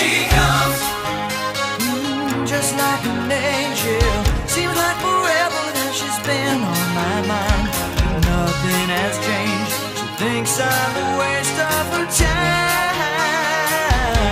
she comes. Just like an angel, seems like forever that she's been on my mind. But nothing has changed. She thinks I'm a waste of her time.